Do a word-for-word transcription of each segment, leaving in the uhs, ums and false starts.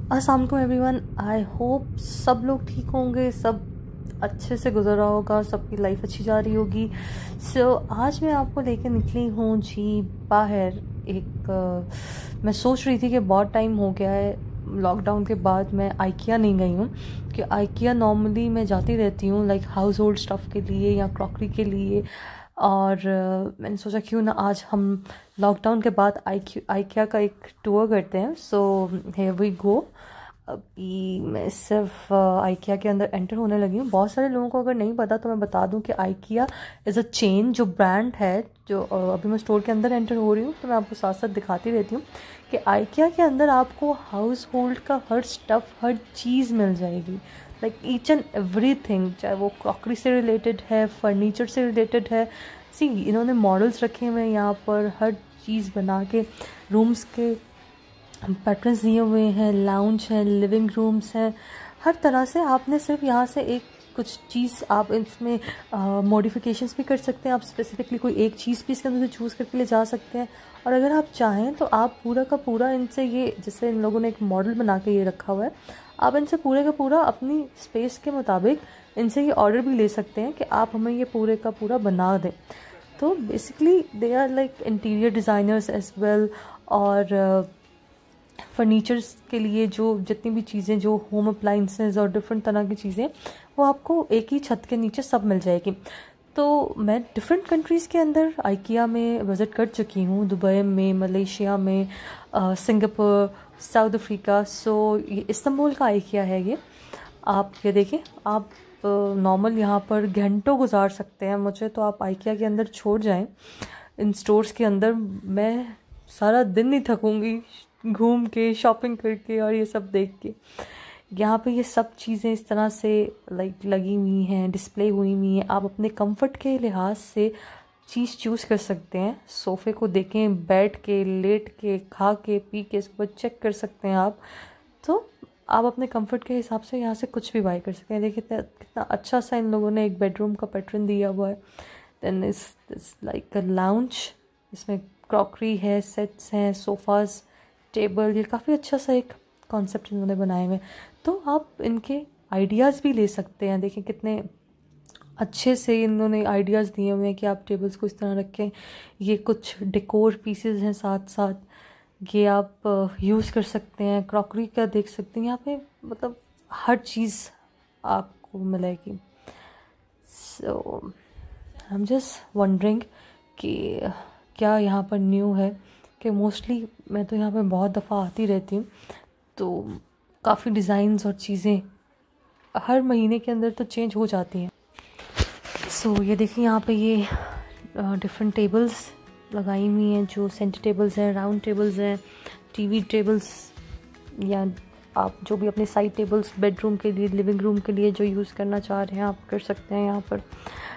अस्सलाम वालेकुम everyone. I hope सब लोग ठीक होंगे, सब अच्छे से गुजर रहा होगा, सबकी लाइफ अच्छी जा रही होगी। सो so, आज मैं आपको लेकर निकली हूँ जी बाहर। एक uh, मैं सोच रही थी कि बहुत टाइम हो गया है लॉकडाउन के बाद मैं आइकिया नहीं गई हूँ, कि आइकिया नॉर्मली मैं जाती रहती हूँ लाइक हाउस होल्ड स्टफ़ के लिए या क्रॉकरी के लिए। और uh, मैंने सोचा क्यों ना आज हम लॉकडाउन के बाद आइकिया का एक टूर करते हैं। So here we go. अभी मैं सिर्फ आइकिया के अंदर एंटर होने लगी हूँ। बहुत सारे लोगों को अगर नहीं पता तो मैं बता दूँ कि आइकिया इज़ अ चेन जो ब्रांड है, जो अभी मैं स्टोर के अंदर एंटर हो रही हूँ तो मैं आपको साथ साथ दिखाती रहती हूँ कि आइकिया के अंदर आपको हाउस होल्ड का हर स्टफ़, हर चीज़ मिल जाएगी, like each and everything, चाहे वो क्रॉकरी से रिलेटेड है, फर्नीचर से रिलेटेड है। सी इन्होंने मॉडल्स रखे हुए हैं यहाँ पर, हर चीज़ बना के रूम्स के पैटर्न्स दिए हुए हैं, लाउंज है, लिविंग रूम्स हैं, हर तरह से। आपने सिर्फ यहाँ से एक कुछ चीज़ आप इसमें मॉडिफिकेशंस भी कर सकते हैं। आप स्पेसिफिकली कोई एक चीज़ भी इसके अंदर से चूज़ करके ले जा सकते हैं। और अगर आप चाहें तो आप पूरा का पूरा इनसे, ये जैसे इन लोगों ने एक मॉडल बना के ये रखा हुआ है, आप इनसे पूरे का पूरा अपनी स्पेस के मुताबिक इनसे ये ऑर्डर भी ले सकते हैं कि आप हमें ये पूरे का पूरा बना दें। तो basically they are like interior designers as well. और फर्नीचर्स के लिए जो जितनी भी चीज़ें, जो होम अप्लाइंसेस और डिफरेंट तरह की चीज़ें, वो आपको एक ही छत के नीचे सब मिल जाएगी। तो मैं डिफरेंट कंट्रीज़ के अंदर आइकिया में विज़िट कर चुकी हूँ, दुबई में, मलेशिया में, सिंगापुर, साउथ अफ्रीका। सो ये इस्तांबुल का आइकिया है ये। आप ये देखें, आप नॉर्मल यहाँ पर घंटों गुजार सकते हैं। मुझे तो आप आइकिया के अंदर छोड़ जाएं, इन स्टोर्स के अंदर मैं सारा दिन नहीं थकूँगी घूम के, शॉपिंग करके और ये सब देख के। यहाँ पे ये सब चीज़ें इस तरह से लाइक लगी हुई हैं, डिस्प्ले हुई हुई हैं। आप अपने कंफर्ट के लिहाज से चीज़ चूज़ कर सकते हैं। सोफ़े को देखें, बैठ के, लेट के, खा के, पी के, इसको चेक कर सकते हैं आप। तो आप अपने कंफर्ट के हिसाब से यहाँ से कुछ भी बाय कर सकते हैं। देखिए कितना अच्छा सा इन लोगों ने एक बेडरूम का पैटर्न दिया हुआ है। देन इस लाइक अ लाउंज, इसमें क्रॉकरी है, सेट्स हैं, सोफ़ाज़, टेबल, ये काफ़ी अच्छा सा एक कॉन्सेप्ट इन्होंने बनाए हुए। तो आप इनके आइडियाज़ भी ले सकते हैं। देखिए कितने अच्छे से इन्होंने आइडियाज़ दिए हुए हैं कि आप टेबल्स को इस तरह रखें। ये कुछ डेकोर पीसेस हैं साथ साथ, ये आप यूज़ कर सकते हैं। क्रॉकरी का देख सकते हैं यहाँ पे, मतलब हर चीज़ आपको मिलेगी। So I am just wondering कि क्या यहाँ पर न्यू है, कि मोस्टली मैं तो यहाँ पे बहुत दफ़ा आती रहती हूँ, तो काफ़ी डिज़ाइंस और चीज़ें हर महीने के अंदर तो चेंज हो जाती हैं। सो so, ये देखिए यहाँ पे ये डिफरेंट टेबल्स लगाई हुई हैं, जो सेंटर टेबल्स हैं, राउंड टेबल्स हैं, टीवी टेबल्स, या आप जो भी अपने साइड टेबल्स बेडरूम के लिए, लिविंग रूम के लिए जो यूज़ करना चाह रहे हैं आप कर सकते हैं। यहाँ पर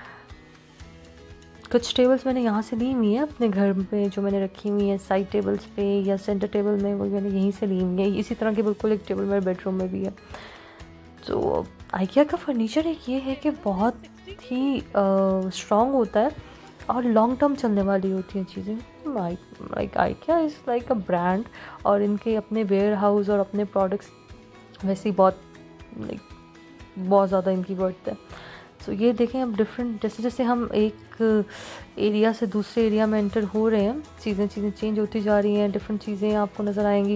कुछ टेबल्स मैंने यहाँ से ली हुई हैं अपने घर पे, जो मैंने रखी हुई हैं साइड टेबल्स पे या सेंटर टेबल में, वो मैंने यहीं से ली हुई है। इसी तरह की बिल्कुल एक टेबल मेरे बेडरूम में भी है। तो आइकिया का फर्नीचर एक ये है कि बहुत ही स्ट्रॉन्ग होता है और लॉन्ग टर्म चलने वाली होती हैं चीज़ें। Like IKEA is like a brand, और इनके अपने वेयर हाउस और अपने प्रोडक्ट्स वैसे ही बहुत लाइक बहुत ज़्यादा इनकी वर्थ है। सो so, ये देखें अब डिफरेंट, जैसे जैसे हम एक एरिया से दूसरे एरिया में एंटर हो रहे हैं, चीज़ें चीज़ें चेंज होती जा रही हैं, डिफरेंट चीज़ें आपको नज़र आएंगी।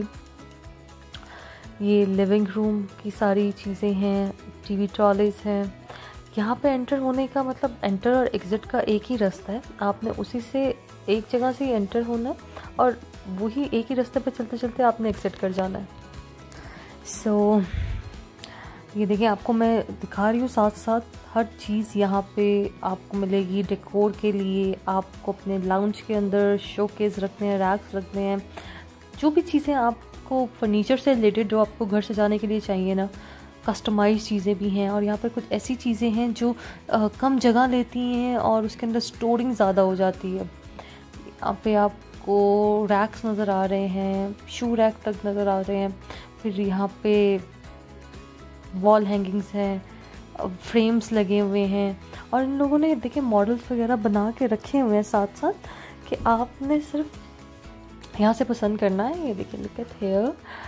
ये लिविंग रूम की सारी चीज़ें हैं, टीवी ट्रॉलीज हैं। यहाँ पे एंटर होने का मतलब एंटर और एग्ज़िट का एक ही रास्ता है, आपने उसी से एक जगह से एंटर होना है और वही एक ही रास्ते पे चलते चलते आपने एग्ज़िट कर जाना है। सो so, ये देखिए आपको मैं दिखा रही हूँ साथ साथ हर चीज़ यहाँ पे आपको मिलेगी डेकोर के लिए। आपको अपने लाउंज के अंदर शोकेस रखने हैं, रैक्स रखने हैं, जो भी चीज़ें आपको फर्नीचर से रिलेटेड जो आपको घर सजाने के लिए चाहिए ना, कस्टमाइज चीज़ें भी हैं। और यहाँ पर कुछ ऐसी चीज़ें हैं जो आ, कम जगह लेती हैं और उसके अंदर स्टोरिंग ज़्यादा हो जाती है। यहाँ पे आपको रैक्स नज़र आ रहे हैं, शू रैक तक नज़र आ रहे हैं। फिर यहाँ पे वॉल हैंगिंग्स हैं, फ्रेम्स लगे हुए हैं, और इन लोगों ने देखिए मॉडल्स वगैरह बना के रखे हुए हैं साथ साथ, कि आपने सिर्फ यहाँ से पसंद करना है। ये देखिए, लुक एट हियर,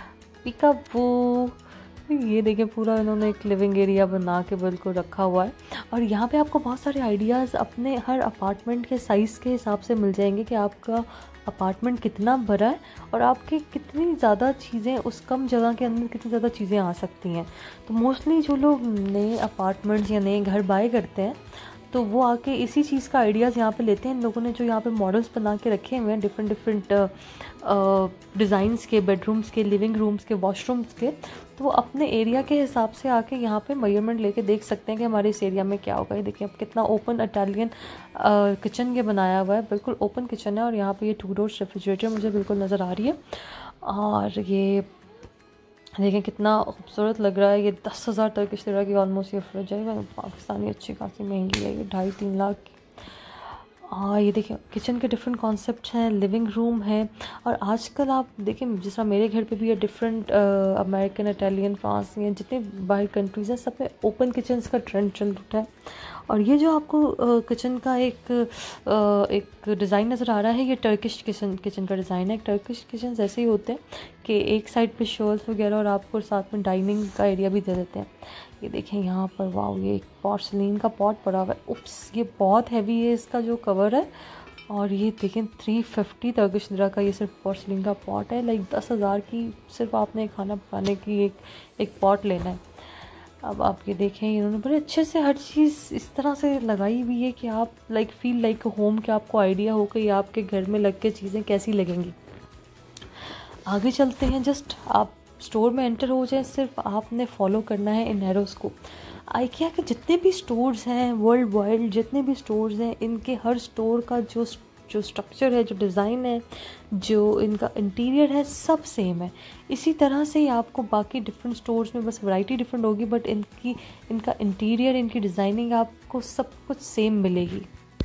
पीकाबू। ये देखिए पूरा इन्होंने एक लिविंग एरिया बना के बिल्कुल रखा हुआ है। और यहाँ पे आपको बहुत सारे आइडियाज़ अपने हर अपार्टमेंट के साइज़ के हिसाब से मिल जाएंगे कि आपका अपार्टमेंट कितना बड़ा है और आपकी कितनी ज़्यादा चीज़ें उस कम जगह के अंदर कितनी ज़्यादा चीज़ें आ सकती हैं। तो मोस्टली जो लोग नए अपार्टमेंट्स या नए घर बाय करते हैं तो वो आके इसी चीज़ का आइडियाज़ यहाँ पे लेते हैं। इन लोगों ने जो यहाँ पे मॉडल्स बना के रखे हुए हैं डिफरेंट डिफरेंट डिज़ाइंस के, बेडरूम्स के, लिविंग रूम्स के, वॉशरूम्स के, तो वो अपने एरिया के हिसाब से आके यहाँ पे मेजरमेंट लेके देख सकते हैं कि हमारे इस एरिया में क्या होगा। ये देखिए अब कितना ओपन इटालियन किचन ये बनाया हुआ है, बिल्कुल ओपन किचन है। और यहाँ पे ये टू डोर्स रेफ्रिजरेटर मुझे बिल्कुल नज़र आ रही है। और ये देखें कितना खूबसूरत लग रहा है। ये दस हज़ार टर्किश लिरा की ऑलमोस्ट ये फ्रिज है, पाकिस्तानी अच्छी खासी महंगी है, ये ढाई तीन लाख की। हाँ ये देखिए किचन के डिफरेंट कॉन्सेप्ट हैं, लिविंग रूम है। और आजकल आप देखें जिस तरह मेरे घर पे भी है डिफरेंट अमेरिकन, इटालियन, फ्रांसियन, जितने बाहर कंट्रीज़ हैं सब में ओपन किचन्स का ट्रेंड चल रहा है। और ये जो आपको किचन का एक आ, एक डिज़ाइन नज़र आ रहा है, ये टर्किश किचन किचन का डिज़ाइन है। टर्किश किचन ऐसे ही होते हैं कि एक साइड पे शोल्स वगैरह और आपको साथ में डाइनिंग का एरिया भी दे देते हैं। ये देखें यहाँ पर, वाओ ये एक पोर्सलिन का पॉट पड़ा हुआ है। उप्स ये बहुत हैवी है इसका जो कवर है। और ये देखें थ्री फिफ्टी टर्किश लिरा का ये सिर्फ पोर्सलिन का पॉट है। लाइक दस हज़ार की सिर्फ आपने खाना पकाने की एक एक पॉट लेना है। अब आप ये देखें इन्होंने बड़े अच्छे से हर चीज़ इस तरह से लगाई हुई है कि आप लाइक फील लाइक होम के आपको आइडिया हो कि आपके घर में लग के चीज़ें कैसी लगेंगी। आगे चलते हैं, जस्ट आप स्टोर में एंटर हो जाए, सिर्फ आपने फॉलो करना है इन एरोज़ को। आइकिया के जितने भी स्टोर्स हैं वर्ल्ड वाइड, जितने भी स्टोर्स हैं, इनके हर स्टोर का जो जो स्ट्रक्चर है, जो डिज़ाइन है, जो इनका इंटीरियर है, सब सेम है। इसी तरह से ही आपको बाकी डिफरेंट स्टोर्स में बस वैरायटी डिफरेंट होगी, बट इनकी इनका इंटीरियर, इनकी डिज़ाइनिंग आपको सब कुछ सेम मिलेगी।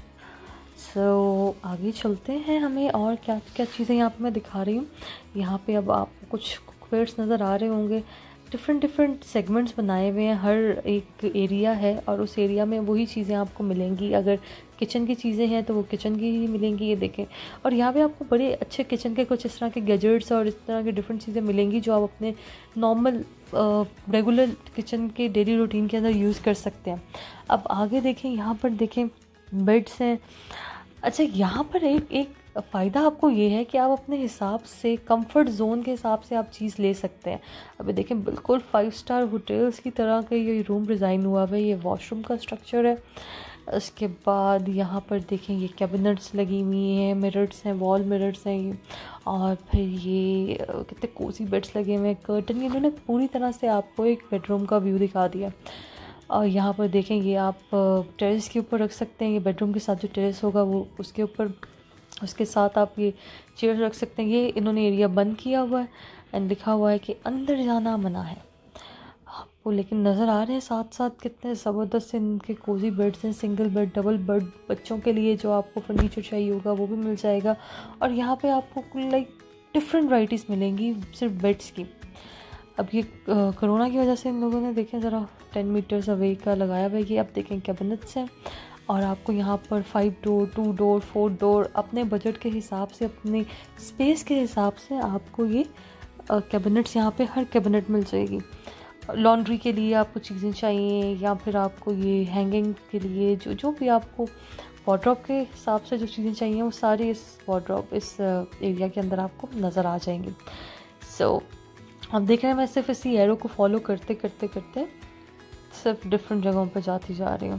सो so, आगे चलते हैं, हमें और क्या क्या चीज़ें यहाँ पे मैं दिखा रही हूँ। यहाँ पे अब आपको कुछ कुकवेयर्स नज़र आ रहे होंगे, डिफरेंट डिफरेंट सेगमेंट्स बनाए हुए हैं, हर एक एरिया है और उस एरिया में वही चीज़ें आपको मिलेंगी। अगर किचन की चीज़ें हैं तो वो किचन की ही मिलेंगी, ये देखें। और यहाँ पे आपको बड़े अच्छे किचन के कुछ इस तरह के गैजेट्स और इस तरह की डिफरेंट चीज़ें मिलेंगी जो आप अपने नॉर्मल रेगुलर किचन के डेली रूटीन के अंदर यूज़ कर सकते हैं। अब आगे देखें, यहाँ पर देखें बेड्स हैं। अच्छा यहाँ पर एक एक फ़ायदा आपको ये है कि आप अपने हिसाब से कंफर्ट जोन के हिसाब से आप चीज़ ले सकते हैं। अभी देखें बिल्कुल फाइव स्टार होटल्स की तरह का ये रूम डिज़ाइन हुआ है। ये वॉशरूम का स्ट्रक्चर है। उसके बाद यहाँ पर देखें ये कैबिनेट्स लगी हुई हैं, मिरर्स हैं, वॉल मिरर्स हैं ये। और फिर ये कितने कोजी बेड्स लगे हुए हैं, कर्टन, इन्होंने पूरी तरह से आपको एक बेडरूम का व्यू दिखा दिया। और यहाँ पर देखें ये आप टेरेस के ऊपर रख सकते हैं, ये बेडरूम के साथ जो टेरेस होगा वो उसके ऊपर, उसके साथ आप ये चेयर रख सकते हैं। ये इन्होंने एरिया बंद किया हुआ है एंड लिखा हुआ है कि अंदर जाना मना है आपको, लेकिन नज़र आ रहे हैं साथ साथ कितने ज़बरदस्त इनके कोजी बेड्स हैं, सिंगल बेड, डबल बेड, बच्चों के लिए जो आपको फर्नीचर चाहिए होगा वो भी मिल जाएगा। और यहाँ पे आपको लाइक डिफरेंट वैराइटीज़ मिलेंगी सिर्फ बेड्स की। अब ये कोरोना की वजह से इन लोगों ने देखें ज़रा टेन मीटर्स अवे का लगाया हुआ है। ये अब देखें कैबिनेट्स हैं और आपको यहाँ पर five door, two door, four door, अपने बजट के हिसाब से, अपनी स्पेस के हिसाब से आपको ये कैबिनेट्स यहाँ पे हर कैबिनेट मिल जाएगी। लॉन्ड्री के लिए आपको चीज़ें चाहिए या फिर आपको ये हैंगिंग के लिए जो जो भी आपको वार्डरोब के हिसाब से जो चीज़ें चाहिए वो सारी इस वार्डरोब, इस एरिया के अंदर आपको नज़र आ जाएंगी। सो so, अब देख रहे हैं मैं सिर्फ इसी एरो को फॉलो करते करते करते सिर्फ डिफरेंट जगहों पर जाती जा रही हूँ।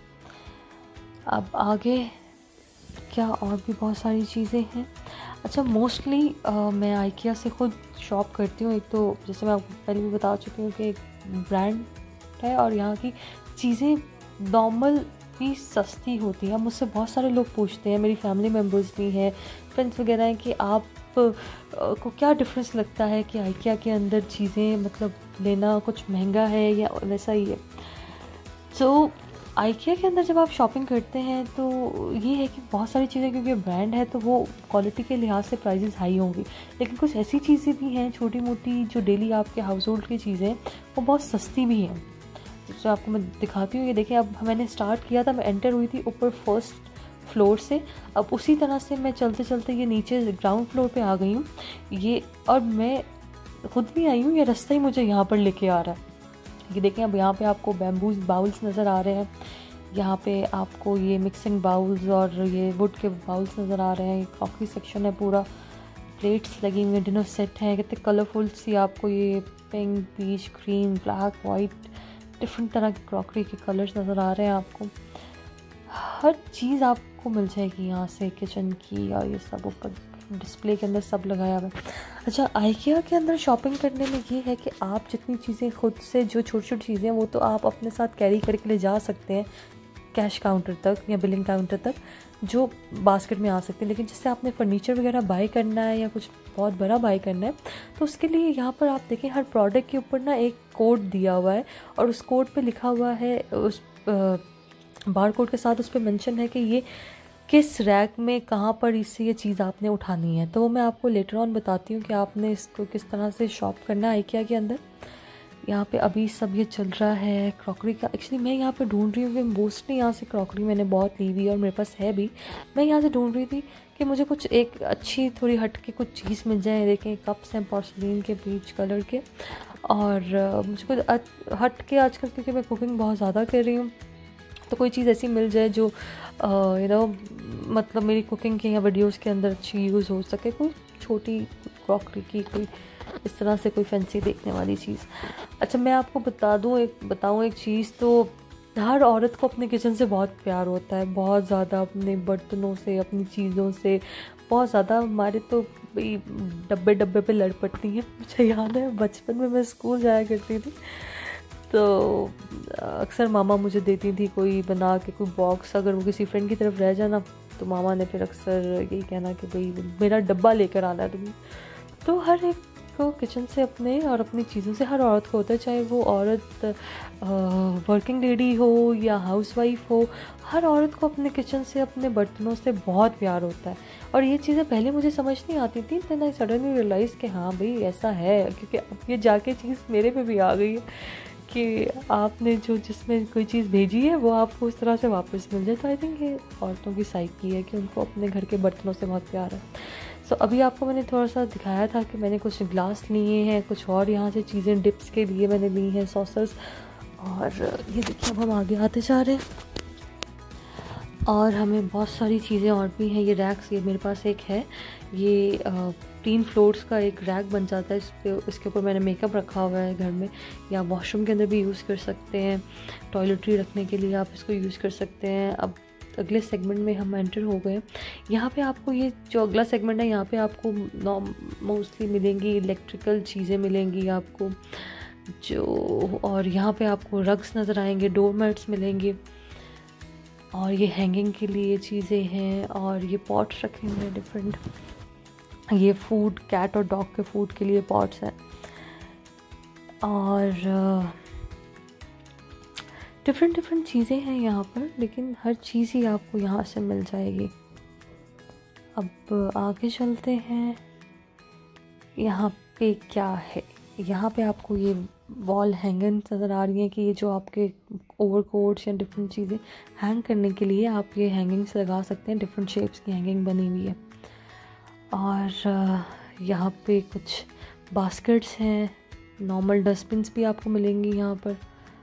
अब आगे क्या और भी बहुत सारी चीज़ें हैं। अच्छा मोस्टली मैं आइकिया से खुद शॉप करती हूँ। एक तो जैसे मैं आपको पहले भी बता चुकी हूँ कि एक ब्रांड है और यहाँ की चीज़ें नॉर्मल भी सस्ती होती है। मुझसे बहुत सारे लोग पूछते हैं, मेरी फैमिली मेम्बर्स भी हैं, फ्रेंड्स वगैरह हैं, कि आप को क्या डिफरेंस लगता है कि आइकिया के अंदर चीज़ें मतलब लेना कुछ महंगा है या वैसा ही है। तो आइकिया के अंदर जब आप शॉपिंग करते हैं तो ये है कि बहुत सारी चीज़ें, क्योंकि ब्रांड है तो वो क्वालिटी के लिहाज से प्राइसेस हाई होंगी, लेकिन कुछ ऐसी चीज़ें भी हैं छोटी मोटी जो डेली आपके हाउस होल्ड की चीज़ें वो बहुत सस्ती भी हैं। जो आपको मैं दिखाती हूँ, ये देखिए अब मैंने स्टार्ट किया था, मैं एंटर हुई थी ऊपर फर्स्ट फ्लोर से, अब उसी तरह से मैं चलते चलते ये नीचे ग्राउंड फ्लोर पे आ गई हूँ। ये और मैं खुद नहीं आई हूँ, ये रास्ता ही मुझे यहाँ पर लेके आ रहा है। ये देखें, अब यहाँ पे आपको बैम्बू बाउल्स नज़र आ रहे हैं, यहाँ पे आपको ये मिक्सिंग बाउल्स और ये वुड के बाउल्स नज़र आ रहे हैं। ये क्रॉकरी सेक्शन है पूरा, प्लेट्स लगी हुई हैं, डिनर सेट हैं, कितने कलरफुल सी आपको ये pink, peach, green, black, white, different तरह की क्रॉकरी के कलर्स नज़र आ रहे हैं आपको। हर चीज़ आपको मिल जाएगी यहाँ से, किचन की, और ये सब ऊपर डिस्प्ले के अंदर सब लगाया हुआ है। अच्छा, आइकिया के अंदर शॉपिंग करने में ये है कि आप जितनी चीज़ें खुद से, जो छोटी छोटी चीज़ें वो तो आप अपने साथ कैरी करके ले जा सकते हैं कैश काउंटर तक या बिलिंग काउंटर तक, जो बास्केट में आ सकते हैं। लेकिन जिससे आपने फर्नीचर वगैरह बाय करना है या कुछ बहुत बड़ा बाय करना है, तो उसके लिए यहाँ पर आप देखें, हर प्रोडक्ट के ऊपर ना एक कोड दिया हुआ है, और उस कोड पे लिखा हुआ है, उस बार कोड के साथ उस पर मेंशन है कि ये किस रैक में कहाँ पर इससे ये चीज़ आपने उठानी है। तो वो मैं आपको लेटर ऑन बताती हूँ कि आपने इसको किस तरह से शॉप करना है आइकिया के अंदर। यहाँ पे अभी सब ये चल रहा है क्रॉकरी का। एक्चुअली मैं यहाँ पे ढूंढ रही हूँ कि मोस्टली यहाँ से क्रॉकरी मैंने बहुत ली हुई और मेरे पास है भी। मैं यहाँ से ढूंढ रही थी कि मुझे कुछ एक अच्छी थोड़ी हट के कुछ चीज़ मिल जाए। देखें, कप्स हैं पोर्सिलीन के, पीच कलर के, और मुझे कुछ हट के, आजकल क्योंकि मैं कुकिंग बहुत ज़्यादा कर रही हूँ, तो कोई चीज़ ऐसी मिल जाए जो यू नो मतलब मेरी कुकिंग के या वीडियोस के अंदर अच्छी यूज़ हो सके। कोई छोटी क्रॉकरी की, कोई इस तरह से कोई फैंसी देखने वाली चीज़। अच्छा, मैं आपको बता दूँ एक बताऊँ एक चीज़, तो हर औरत को अपने किचन से बहुत प्यार होता है, बहुत ज़्यादा, अपने बर्तनों से, अपनी चीज़ों से बहुत ज़्यादा। हमारे तो भाई डब्बे डब्बे पे लड़ पड़ती हैं। मुझे याद है बचपन में मैं स्कूल जाया करती थी, तो अक्सर मामा मुझे देती थी कोई बना के कोई बॉक्स। अगर वो किसी फ्रेंड की तरफ रह जाना, तो मामा ने फिर अक्सर यही कहना कि भाई मेरा डब्बा लेकर आना है तुम्हें। तो हर एक को किचन से अपने और अपनी चीज़ों से हर औरत को होता है, चाहे वो औरत वर्किंग लेडी हो या हाउसवाइफ हो, हर औरत को अपने किचन से, अपने बर्तनों से बहुत प्यार होता है। और ये चीज़ें पहले मुझे समझ नहीं आती थी, देन आई सडनली रियलाइज़ कि हाँ भाई ऐसा है, क्योंकि अब ये जाके चीज़ मेरे पे भी आ गई है कि आपने जो जिसमें कोई चीज़ भेजी है वो आपको उस तरह से वापस मिल जाए। तो आई थिंक ये औरतों की साइकी है कि उनको अपने घर के बर्तनों से बहुत प्यार है। सो so, अभी आपको मैंने थोड़ा सा दिखाया था कि मैंने कुछ ग्लास लिए हैं, कुछ और यहाँ से चीज़ें डिप्स के लिए मैंने ली हैं, सॉसर्स। और ये देखिए, अब हम आगे आते जा रहे हैं और हमें बहुत सारी चीज़ें और भी हैं। ये रैक्स, ये मेरे पास एक है, ये आ, तीन फ्लोर्स का एक रैक बन जाता है। इस पे इसके ऊपर मैंने मेकअप रखा हुआ है घर में, या वॉशरूम के अंदर भी यूज़ कर सकते हैं, टॉयलेटरी रखने के लिए आप इसको यूज़ कर सकते हैं। अब अगले सेगमेंट में हम एंटर हो गए। यहाँ पे आपको ये जो अगला सेगमेंट है, यहाँ पे आपको मोस्टली मिलेंगी इलेक्ट्रिकल चीज़ें मिलेंगी आपको जो, और यहाँ पे आपको रग्स नज़र आएंगे, डोर मैट्स मिलेंगे, और ये हैंगिंग के लिए चीज़ें हैं, और ये पॉट्स रखे हुए हैं डिफरेंट। ये फूड, कैट और डॉग के फूड के लिए पॉट्स हैं, और डिफरेंट डिफरेंट चीज़ें हैं यहाँ पर, लेकिन हर चीज़ ही आपको यहाँ से मिल जाएगी। अब आगे चलते हैं। यहाँ पे क्या है, यहाँ पे आपको ये वॉल हैंगर नज़र आ रही है कि ये जो आपके ओवरकोट्स या डिफरेंट चीज़ें हैंग करने के लिए आप ये हैंगिंग्स लगा सकते हैं। डिफरेंट शेप्स की हैंगिंग बनी हुई है। और यहाँ पे कुछ बास्केट्स हैं, नॉर्मल डस्टबिन्स भी आपको मिलेंगी यहाँ पर,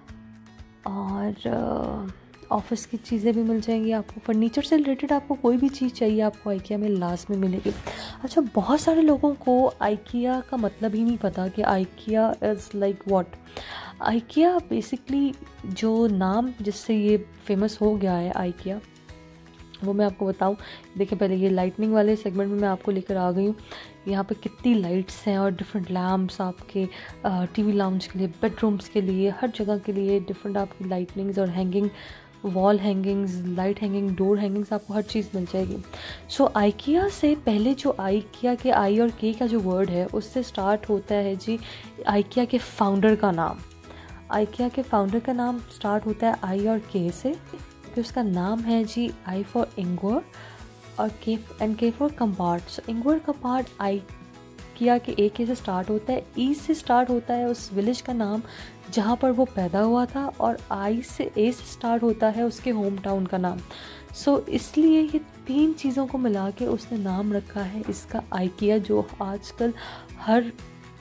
और ऑफिस की चीज़ें भी मिल जाएंगी आपको। फर्नीचर से रिलेटेड आपको कोई भी चीज़ चाहिए आपको आइकिया में लास्ट में मिलेगी। अच्छा, बहुत सारे लोगों को आइकिया का मतलब ही नहीं पता कि IKEA is like what. IKEA basically जो नाम जिससे ये फेमस हो गया है आइकिया, वो मैं आपको बताऊं। देखिए, पहले ये लाइटनिंग वाले सेगमेंट में मैं आपको लेकर आ गई हूँ। यहाँ पे कितनी लाइट्स हैं और डिफरेंट लैम्प्स आपके टीवी लाउंज के लिए, बेडरूम्स के लिए, हर जगह के लिए डिफरेंट आपकी लाइटनिंग्स और hanging, wall hangings, light hanging, door hangings, आपको हर चीज़ मिल जाएगी। सो so, आइकिया से पहले जो आइकिया के आई और के का जो वर्ड है उससे स्टार्ट होता है जी आइकिया के फाउंडर का नाम। आइकिया के फाउंडर का नाम स्टार्ट होता है आई और के से, कि उसका नाम है जी आई फॉर इंगवर और के एंड के फॉर कंपार्ट। सो इंगवर कंपार्ट आइकिया के ए के से स्टार्ट होता है, ई से स्टार्ट होता है उस विलेज का नाम जहाँ पर वो पैदा हुआ था, और आई से ए से स्टार्ट होता है उसके होम टाउन का नाम। सो so, इसलिए ये तीन चीज़ों को मिला के उसने नाम रखा है इसका आइकिया, जो आजकल हर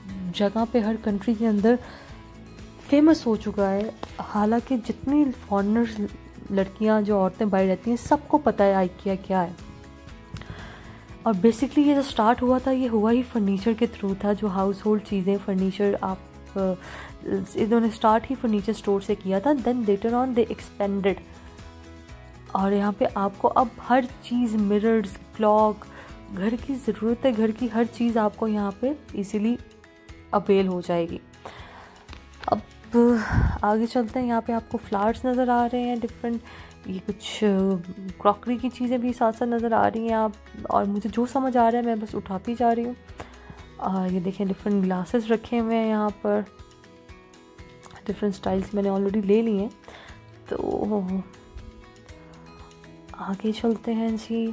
जगह पे, हर कंट्री के अंदर फेमस हो चुका है। हालांकि जितनी फॉरेनर्स लड़कियां, जो औरतें बाहर रहती हैं, सबको पता है आइकिया क्या है। और बेसिकली ये जो स्टार्ट हुआ था, ये हुआ ही फर्नीचर के थ्रू था। जो हाउस होल्ड चीज़ें, फर्नीचर, आप इन्होंने स्टार्ट ही फर्नीचर स्टोर से किया था। Then later on they expanded, और यहाँ पे आपको अब हर चीज़, मिरर्स, क्लॉक, घर की ज़रूरत है, घर की हर चीज़ आपको यहाँ पे इजीली अवेल हो जाएगी। अब आगे चलते हैं। यहाँ पे आपको फ्लावर्स नज़र आ रहे हैं डिफरेंट, ये कुछ क्रॉकरी की चीज़ें भी साथ साथ नज़र आ रही हैं आप, और मुझे जो समझ आ रहा है मैं बस उठाती जा रही हूँ। और ये देखें डिफरेंट ग्लासेस रखे हुए हैं यहाँ पर, डिफरेंट स्टाइल्स मैंने ऑलरेडी ले लिए हैं। तो आगे चलते हैं जी।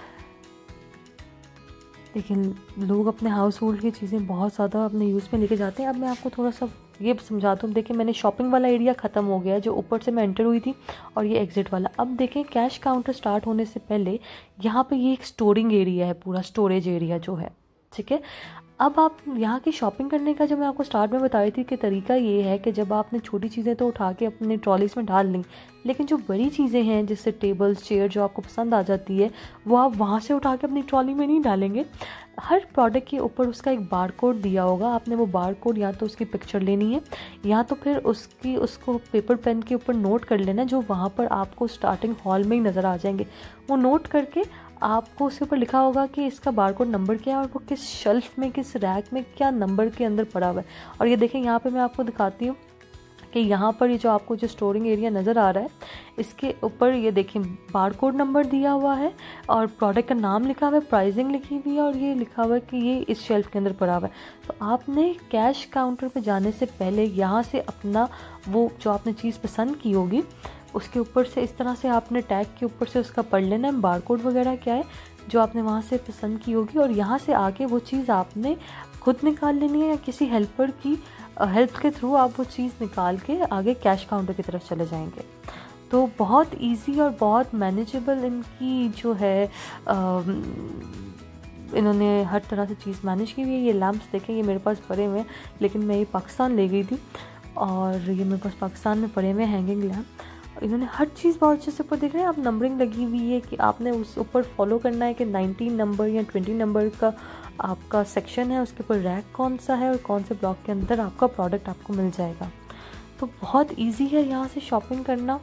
लेकिन लोग अपने हाउस होल्ड की चीज़ें बहुत ज़्यादा अपने यूज़ में लेके जाते हैं। अब मैं आपको थोड़ा सा ये समझाता हूँ। देखिए, मैंने शॉपिंग वाला एरिया ख़त्म हो गया है, जो ऊपर से मैं एंटर हुई थी, और ये एग्जिट वाला। अब देखें, कैश काउंटर स्टार्ट होने से पहले यहाँ पे ये एक स्टोरिंग एरिया है, पूरा स्टोरेज एरिया जो है, ठीक है। अब आप यहाँ की शॉपिंग करने का, जो मैं आपको स्टार्ट में बता रही थी कि तरीका ये है कि जब आपने छोटी चीज़ें तो उठा के अपने ट्रॉलीज में डाल ली, लेकिन जो बड़ी चीज़ें हैं, जैसे टेबल्स, चेयर, जो आपको पसंद आ जाती है, वो आप वहाँ से उठा के अपनी ट्रॉली में नहीं डालेंगे। हर प्रोडक्ट के ऊपर उसका एक बार कोड दिया होगा। आपने वो बार कोड या तो उसकी पिक्चर लेनी है, या तो फिर उसकी उसको पेपर पेन के ऊपर नोट कर लेना, जो वहाँ पर आपको स्टार्टिंग हॉल में ही नज़र आ जाएंगे। वो नोट करके आपको उसके ऊपर लिखा होगा कि इसका बारकोड नंबर क्या है, और वो किस शेल्फ में, किस रैक में, क्या नंबर के अंदर पड़ा हुआ है। और ये देखें, यहाँ पे मैं आपको दिखाती हूँ कि यहाँ पर ये जो आपको जो स्टोरिंग एरिया नज़र आ रहा है, इसके ऊपर ये देखें बारकोड नंबर दिया हुआ है, और प्रोडक्ट का नाम लिखा हुआ है, प्राइसिंग लिखी हुई है, और ये लिखा हुआ है कि ये इस शेल्फ के अंदर पड़ा हुआ है। तो आपने कैश काउंटर पे जाने से पहले यहाँ से अपना वो जो आपने चीज़ पसंद की होगी, उसके ऊपर से इस तरह से आपने टैग के ऊपर से उसका पढ़ लेना है, बारकोड वगैरह क्या है जो आपने वहाँ से पसंद की होगी, और यहाँ से आके वो चीज़ आपने खुद निकाल लेनी है, या किसी हेल्पर की हेल्प के थ्रू आप वो चीज़ निकाल के आगे कैश काउंटर की तरफ चले जाएंगे। तो बहुत इजी और बहुत मैनेजेबल इनकी जो है, आ, इन्होंने हर तरह से चीज़ मैनेज की हुई है। ये लैम्प्स देखें, ये मेरे पास पड़े हुए हैं, लेकिन मैं ये पाकिस्तान ले गई थी, और ये मेरे पास पाकिस्तान में पड़े हुए हैंगिंग लैम्प। इन्होंने हर चीज़ बहुत अच्छे से ऊपर देख रहे हैं आप, नंबरिंग लगी हुई है कि आपने उस ऊपर फॉलो करना है कि नाइनटीन नंबर या ट्वेंटी नंबर का आपका सेक्शन है, उसके ऊपर रैक कौन सा है और कौन से ब्लॉक के अंदर आपका प्रोडक्ट आपको मिल जाएगा। तो बहुत इजी है यहाँ से शॉपिंग करना,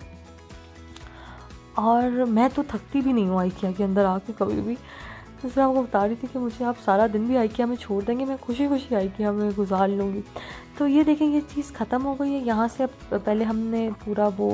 और मैं तो थकती भी नहीं हूँ आइकिया के अंदर आके कभी भी। जैसे मैं आपको बता रही थी कि मुझे आप सारा दिन भी आइकिया में छोड़ देंगे, मैं खुशी खुशी आइकिया में गुजार लूँगी। तो ये देखें, ये चीज़ ख़त्म हो गई है। यहाँ से अब पहले हमने पूरा वो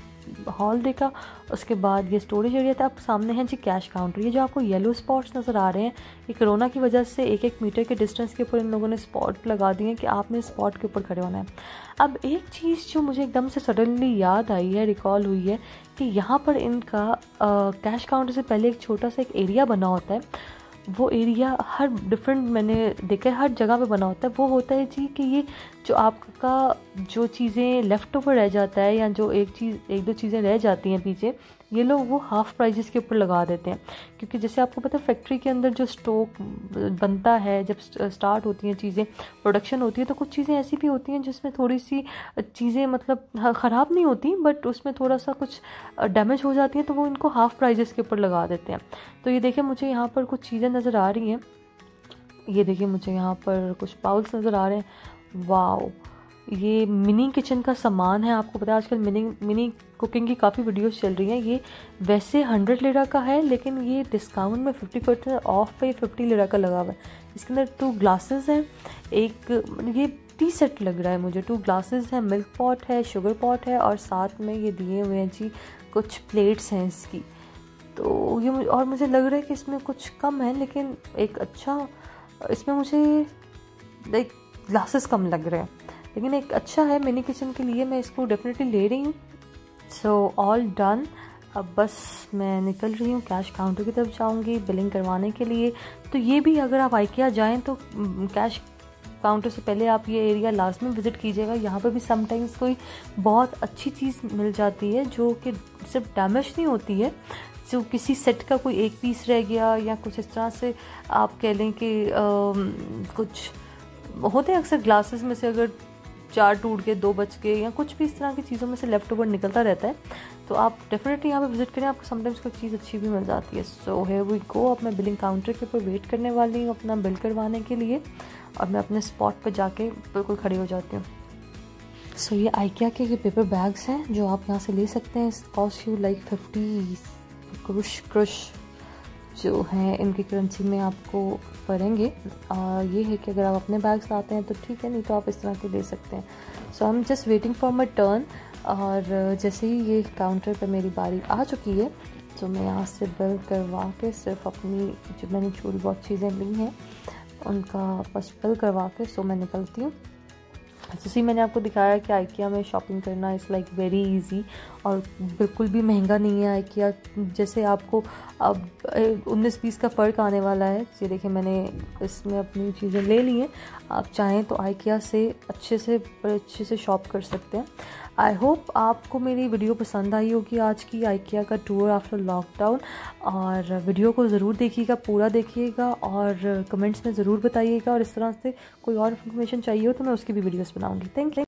हॉल देखा, उसके बाद ये स्टोरेज एरिया था। अब सामने है जी कैश काउंटर। ये जो आपको येलो स्पॉट्स नज़र आ रहे हैं, ये कोरोना की वजह से एक एक मीटर के डिस्टेंस के ऊपर इन लोगों ने स्पॉट लगा दिए हैं कि आपने स्पॉट के ऊपर खड़े होना है। अब एक चीज़ जो मुझे एकदम से सडनली याद आई है, रिकॉल हुई है, कि यहाँ पर इनका कैश काउंटर से पहले एक छोटा सा एक एरिया बना होता है। वो एरिया हर डिफरेंट, मैंने देखा है हर जगह पे बना होता है। वो होता है जी कि ये जो आपका जो चीज़ें लेफ़्ट ओवर रह जाता है, या जो एक चीज़ एक दो चीज़ें रह जाती हैं पीछे, ये लोग वो हाफ़ प्राइजेस के ऊपर लगा देते हैं। क्योंकि जैसे आपको पता है फैक्ट्री के अंदर जो स्टॉक बनता है, जब स्टार्ट होती हैं चीज़ें, प्रोडक्शन होती है, तो कुछ चीज़ें ऐसी भी होती हैं जिसमें थोड़ी सी चीज़ें मतलब ख़राब नहीं होती, बट उसमें थोड़ा सा कुछ डैमेज हो जाती हैं, तो वो इनको हाफ़ प्राइजेस के ऊपर लगा देते हैं। तो ये देखिए, मुझे यहाँ पर कुछ चीज़ें नज़र आ रही हैं। ये देखिए, मुझे यहाँ पर कुछ बाउल्स नज़र आ रहे हैं। वाओ, ये मिनी किचन का सामान है। आपको पता है आजकल मिनी मिनी कुकिंग की काफ़ी वीडियोस चल रही हैं। ये वैसे हंड्रेड लिरा का है, लेकिन ये डिस्काउंट में फिफ्टी परसेंट ऑफ पे फिफ्टी लिरा का लगा हुआ है। इसके अंदर टू ग्लासेस हैं, एक ये टी सेट लग रहा है मुझे। टू ग्लासेस हैं, मिल्क पॉट है, शुगर पॉट है, और साथ में ये दिए हुए हैं जी कुछ प्लेट्स हैं इसकी। तो ये और मुझे लग रहा है कि इसमें कुछ कम है, लेकिन एक अच्छा, इसमें मुझे लाइक ग्लासेस कम लग रहे हैं, लेकिन एक अच्छा है मिनी किचन के लिए। मैं इसको डेफिनेटली ले रही हूँ। So all done. अब बस मैं निकल रही हूँ, कैश काउंटर की तरफ जाऊँगी बिलिंग करवाने के लिए। तो ये भी अगर आप आइकिया जाएँ तो कैश काउंटर से पहले आप ये एरिया लाजमी विज़िट कीजिएगा। यहाँ पर भी समटाइम्स कोई बहुत अच्छी चीज़ मिल जाती है जो कि सिर्फ डैमेज नहीं होती है, जो किसी सेट का कोई एक पीस रह गया या कुछ इस तरह से आप कह लें कि आ, कुछ होते हैं अक्सर ग्लासेस में से अगर चार टूट के दो बच के या कुछ भी इस तरह की चीज़ों में से लेफ़्ट ओवर निकलता रहता है, तो आप डेफिनेटली यहाँ पे विजिट करें, आपको समटाइम्स कोई चीज़ अच्छी भी मिल जाती है। सो हियर वी गो, अब मैं बिलिंग काउंटर के ऊपर वेट करने वाली हूँ अपना बिल करवाने के लिए, और मैं अपने स्पॉट पर जाके बिल्कुल खड़ी हो जाती हूँ। सो so, ये आइकिया के ये पेपर बैग्स हैं जो आप यहाँ से ले सकते हैं। Cost you like fifty kurus kurus जो हैं इनकी करेंसी में आपको पड़ेंगे। ये है कि अगर आप अपने बैग्स लाते हैं तो ठीक है, नहीं तो आप इस तरह के ले सकते हैं। So I am just waiting for my turn, और जैसे ही ये काउंटर पे मेरी बारी आ चुकी है तो मैं यहाँ से बिल करवा के सिर्फ अपनी जो मैंने थोड़ी बहुत चीज़ें ली हैं उनका बस बिल करवा के सो मैं निकलती हूँ। जैसे मैंने आपको दिखाया कि आइकिया में शॉपिंग करना इज़ लाइक वेरी इजी और बिल्कुल भी महंगा नहीं है आइकिया। जैसे आपको अब उन्नीस बीस का फ़र्क आने वाला है। ये देखिए मैंने इसमें अपनी चीज़ें ले ली हैं, आप चाहें तो आइकिया से अच्छे से बड़े अच्छे से शॉप कर सकते हैं। आई होप आपको मेरी वीडियो पसंद आई होगी आज की आइकिया का टूर आफ्टर लॉकडाउन, और वीडियो को ज़रूर देखिएगा, पूरा देखिएगा और कमेंट्स में ज़रूर बताइएगा, और इस तरह से कोई और इन्फॉर्मेशन चाहिए हो तो मैं उसकी भी वीडियोस बनाऊंगी। Thank you.